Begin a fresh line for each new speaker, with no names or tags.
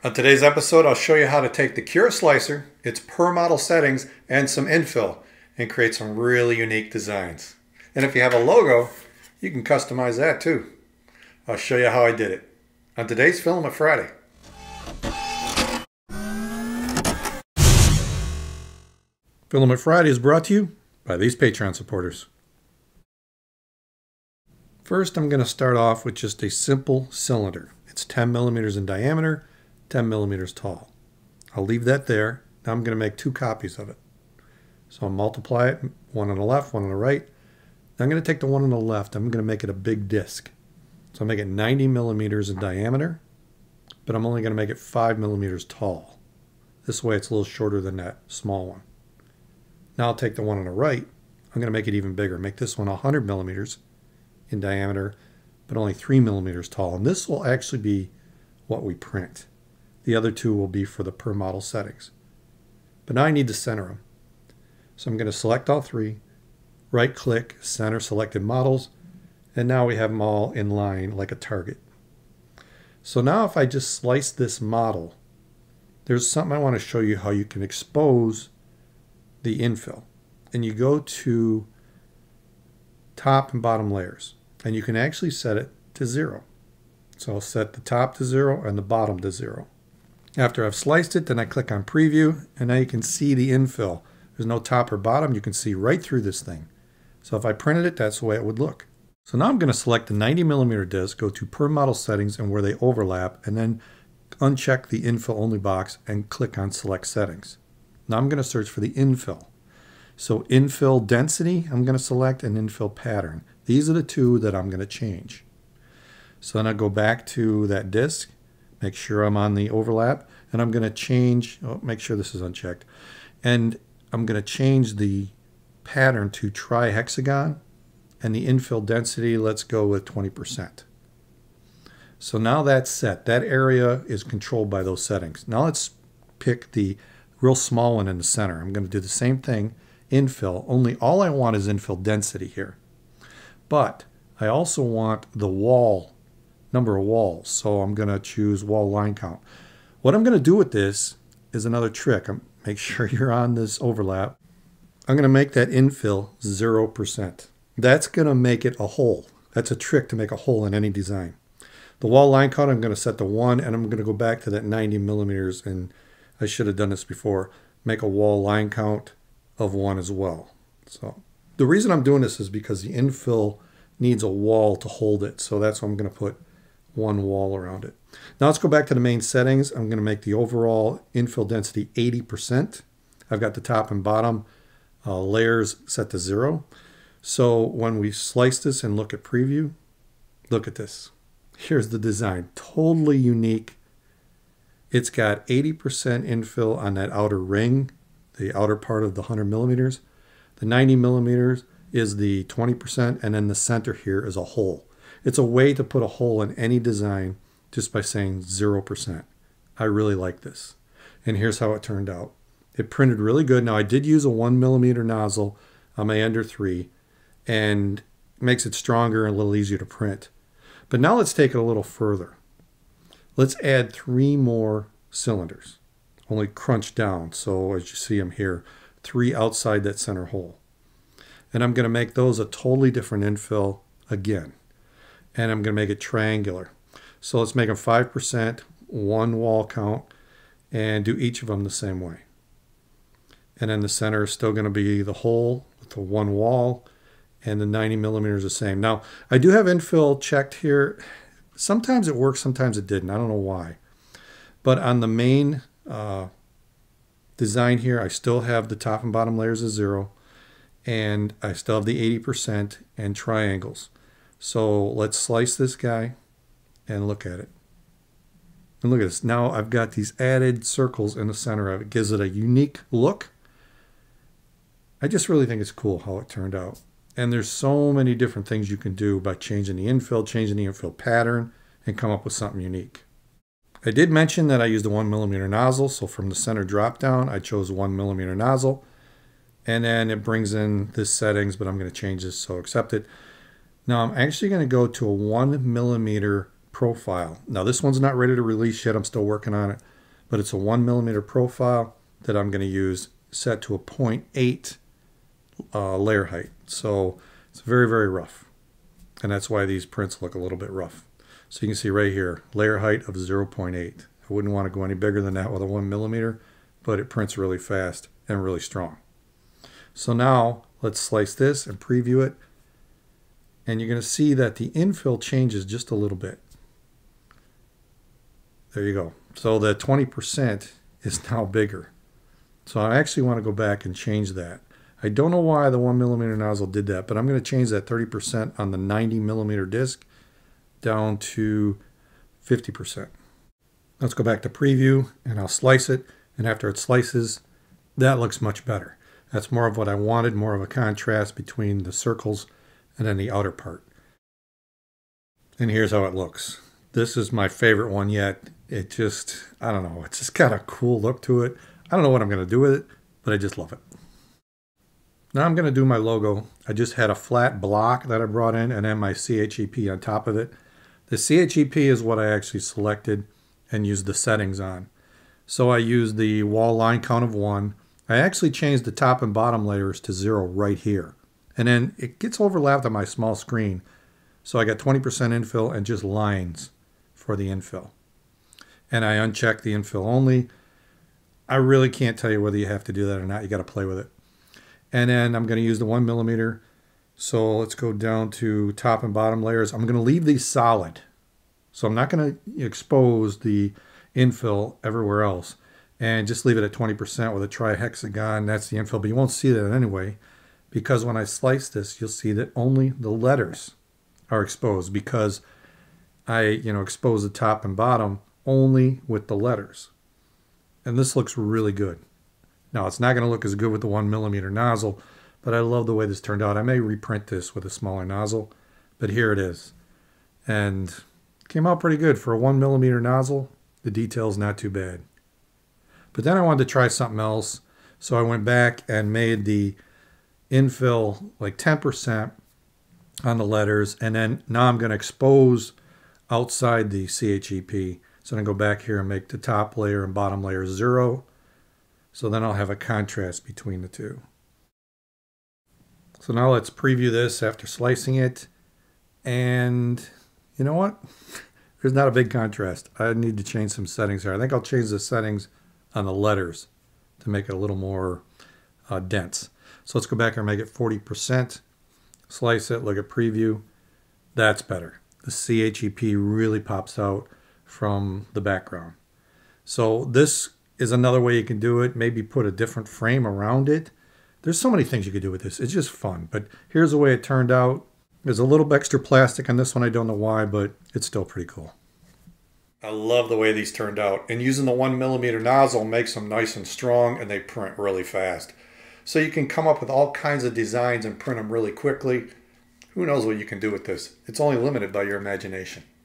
On today's episode, I'll show you how to take the Cura Slicer, its per model settings, and some infill and create some really unique designs. And if you have a logo, you can customize that too. I'll show you how I did it on today's Filament Friday. Filament Friday is brought to you by these Patreon supporters. First, I'm going to start off with just a simple cylinder. It's 10 millimeters in diameter, 10 millimeters tall. I'll leave that there. Now I'm going to make two copies of it. So I'll multiply it, one on the left, one on the right. Now I'm going to take the one on the left, I'm going to make it a big disc. So I'll make it 90 millimeters in diameter, but I'm only going to make it 5 millimeters tall. This way it's a little shorter than that small one. Now I'll take the one on the right, I'm going to make it even bigger. Make this one 100 millimeters in diameter, but only 3 millimeters tall. And this will actually be what we print. The other two will be for the per model settings. But now I need to center them. So I'm going to select all three, right click, center selected models, and now we have them all in line like a target. So now if I just slice this model, there's something I want to show you how you can expose the infill. And you go to top and bottom layers, and you can actually set it to 0. So I'll set the top to 0 and the bottom to 0. After I've sliced it, then I click on preview, and now you can see the infill. There's no top or bottom. You can see right through this thing. So if I printed it, that's the way it would look. So now I'm going to select the 90 millimeter disc, go to per model settings and where they overlap, and then uncheck the infill only box and click on select settings. Now I'm going to search for the infill. So infill density, I'm going to select, and infill pattern. These are the two that I'm going to change. So then I go back to that disc, make sure I'm on the overlap, and I'm going to change, make sure this is unchecked, and I'm going to change the pattern to tri-hexagon, and the infill density, let's go with 20%. So now that's set. That area is controlled by those settings. Now let's pick the real small one in the center. I'm going to do the same thing, infill, only all I want is infill density here. But I also want the wall, number of walls, so I'm going to choose wall line count. What I'm going to do with this is another trick. Make sure you're on this overlap. I'm going to make that infill 0%. That's going to make it a hole. That's a trick to make a hole in any design. The wall line count, I'm going to set to 1, and I'm going to go back to that 90 millimeters, and I should have done this before. Make a wall line count of 1 as well. So the reason I'm doing this is because the infill needs a wall to hold it, so that's why I'm going to put one wall around it. Now let's go back to the main settings. I'm going to make the overall infill density 80%. I've got the top and bottom layers set to 0. So when we slice this and look at preview, look at this. Here's the design, totally unique. It's got 80% infill on that outer ring, the outer part of the 100 millimeters. The 90 millimeters is the 20%, and then the center here is a hole. It's a way to put a hole in any design just by saying 0%. I really like this. And here's how it turned out. It printed really good. Now I did use a 1 millimeter nozzle on my Ender 3, and it makes it stronger and a little easier to print. But now let's take it a little further. Let's add 3 more cylinders, only crunched down. So as you see them here, 3 outside that center hole. And I'm going to make those a totally different infill again. And I'm going to make it triangular. So let's make them 5%, 1 wall count, and do each of them the same way. And then the center is still going to be the hole with the 1 wall, and the 90 millimeters the same. Now, I do have infill checked here. Sometimes it works, sometimes it didn't. I don't know why. But on the main design here, I still have the top and bottom layers as 0, and I still have the 80% and triangles. So let's slice this guy and look at it. And look at this. Now I've got these added circles in the center of it. It gives it a unique look. I just really think it's cool how it turned out. And there's so many different things you can do by changing the infill pattern, and come up with something unique. I did mention that I used a 1 millimeter nozzle. So from the center drop down, I chose 1 millimeter nozzle. And then it brings in this settings, but I'm going to change this, so accept it. Now I'm actually going to go to a 1 millimeter profile. Now this one's not ready to release yet. I'm still working on it. but it's a 1mm profile that I'm going to use set to a 0.8 layer height. So it's very, very rough. And that's why these prints look a little bit rough. So you can see right here, layer height of 0.8. I wouldn't want to go any bigger than that with a 1mm, but it prints really fast and really strong. So now let's slice this and preview it. And you're going to see that the infill changes just a little bit. There you go. So the 20% is now bigger. So I actually want to go back and change that. I don't know why the 1mm nozzle did that, but I'm going to change that 30% on the 90mm disc down to 50%. Let's go back to preview and I'll slice it. And after it slices, that looks much better. That's more of what I wanted, more of a contrast between the circles and then the outer part. And here's how it looks. This is my favorite one yet. It just, I don't know, it's just got a cool look to it. I don't know what I'm going to do with it, but I just love it. Now I'm going to do my logo. I just had a flat block that I brought in and then my CHEP on top of it. The CHEP is what I actually selected and used the settings on. So I used the wall line count of 1. I actually changed the top and bottom layers to 0 right here. And then it gets overlapped on my small screen. So I got 20% infill and just lines for the infill. And I unchecked the infill only. I really can't tell you whether you have to do that or not. You got to play with it. And then I'm going to use the 1mm. So let's go down to top and bottom layers. I'm going to leave these solid. So I'm not going to expose the infill everywhere else. And just leave it at 20% with a trihexagon. That's the infill. But you won't see that anyway. Because when I slice this, you'll see that only the letters are exposed. Because I expose the top and bottom only with the letters. And this looks really good. Now, it's not going to look as good with the 1mm nozzle, but I love the way this turned out. I may reprint this with a smaller nozzle, but here it is. And it came out pretty good. For a 1mm nozzle, the detail's not too bad. But then I wanted to try something else, so I went back and made the infill like 10% on the letters, and then now I'm going to expose outside the CHEP. So I'm going to go back here and make the top layer and bottom layer 0. So then I'll have a contrast between the two. So now let's preview this after slicing it. And you know what? There's not a big contrast. I need to change some settings here. I think I'll change the settings on the letters to make it a little more dense. So let's go back and make it 40%. Slice it, look at preview. That's better. The CHEP really pops out from the background. So this is another way you can do it. Maybe put a different frame around it. There's so many things you could do with this. It's just fun. But here's the way it turned out. There's a little extra plastic on this one. I don't know why, but it's still pretty cool. I love the way these turned out. And using the 1mm nozzle makes them nice and strong, and they print really fast. So you can come up with all kinds of designs and print them really quickly. Who knows what you can do with this? It's only limited by your imagination.